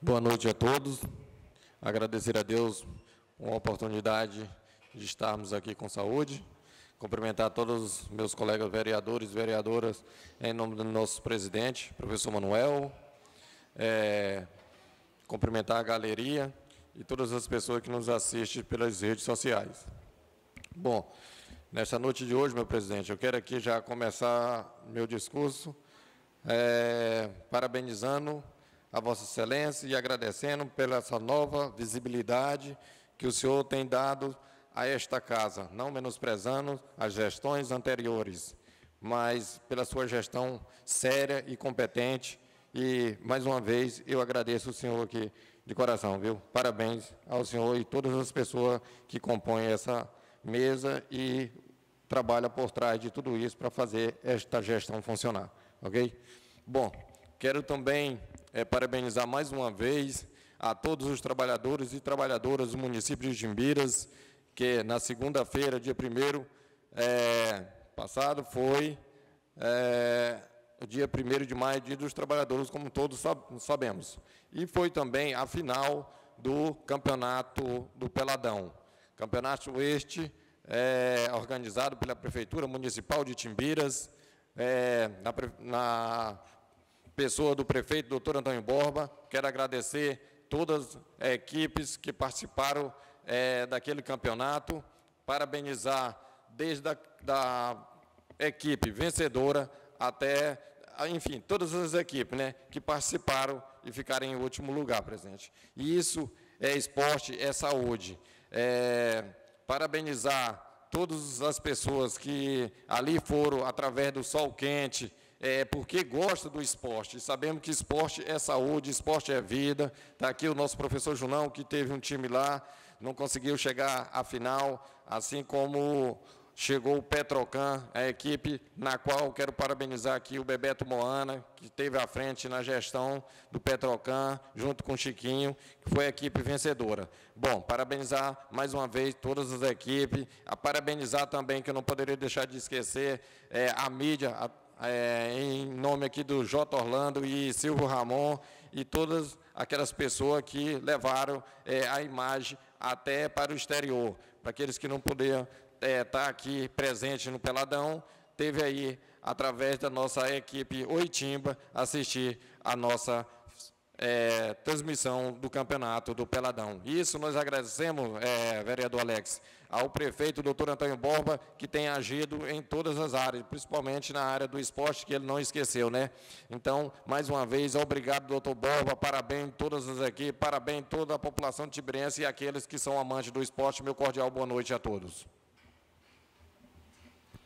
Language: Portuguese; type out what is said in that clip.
Boa noite a todos. Agradecer a Deus uma oportunidade de estarmos aqui com saúde. Cumprimentar todos os meus colegas vereadores e vereadoras em nome do nosso presidente, professor Manuel. Cumprimentar a galeria e todas as pessoas que nos assistem pelas redes sociais. Bom, nesta noite de hoje, meu presidente, eu quero aqui já começar meu discurso parabenizando a Vossa Excelência e agradecendo pela essa nova visibilidade que o senhor tem dado a esta casa, não menosprezando as gestões anteriores, mas pela sua gestão séria e competente. E, mais uma vez, eu agradeço o senhor aqui de coração, viu? Parabéns ao senhor e todas as pessoas que compõem essa mesa e trabalham por trás de tudo isso para fazer esta gestão funcionar, ok? Bom, quero também parabenizar mais uma vez a todos os trabalhadores e trabalhadoras do município de Timbiras, que na segunda-feira, dia 1º passado, foi o dia 1º de maio, dia dos trabalhadores, como todos sabemos. E foi também a final do campeonato do Peladão. Campeonato este organizado pela Prefeitura Municipal de Timbiras, na pessoa do prefeito, doutor Antônio Borba. Quero agradecer todas as equipes que participaram daquele campeonato, parabenizar desde a equipe vencedora até, enfim, todas as equipes, né, que participaram e ficaram em último lugar, presidente. E isso é esporte, é saúde. Parabenizar todas as pessoas que ali foram através do sol quente, porque gosta do esporte. Sabemos que esporte é saúde, esporte é vida. Está aqui o nosso professor Junão, que teve um time lá, não conseguiu chegar à final, assim como chegou o Petrocan, a equipe na qual quero parabenizar aqui o Bebeto Moana, que esteve à frente na gestão do Petrocan, junto com o Chiquinho, que foi a equipe vencedora. Bom, parabenizar mais uma vez todas as equipes, parabenizar também, que eu não poderia deixar de esquecer, a mídia, em nome aqui do J. Orlando e Silvio Ramon, e todas aquelas pessoas que levaram a imagem até para o exterior, para aqueles que não puderam estar aqui presente no Peladão, teve aí, através da nossa equipe Oitimba, assistir a nossa transmissão do campeonato do Peladão. Isso nós agradecemos, vereador Alex, ao prefeito, doutor Antônio Borba, que tem agido em todas as áreas, principalmente na área do esporte, que ele não esqueceu, né? Então, mais uma vez, obrigado, doutor Borba, parabéns a todas as equipes, parabéns a toda a população tibirense e aqueles que são amantes do esporte. Meu cordial boa noite a todos.